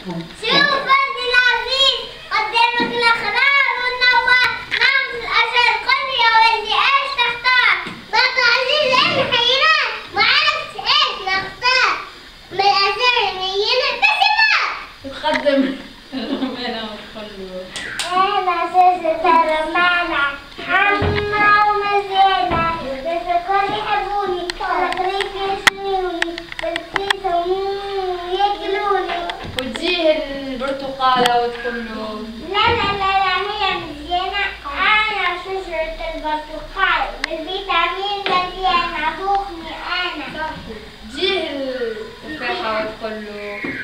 شوف فندي العزيز قدامك الاخضر والنوار، نعم في الاشجار قل يا ولدي ايش تختار؟ بابا عزيز انا حيران ما عرفت ايش نختار من الاشجار الهينة بسمة تقدم الرمانة وتقول له انا شجرة الرمانة حمرا ومزينة، الكل يحبوني والغريب يشروني والبسيسة ياكلوني. وتجيه البرتقالة وتقول له لا لا لا لا هي مزيانة، أنا شجرة البرتقال بالفيتامين مليانة دوخني أنا. تجيه التفاحة وتقول له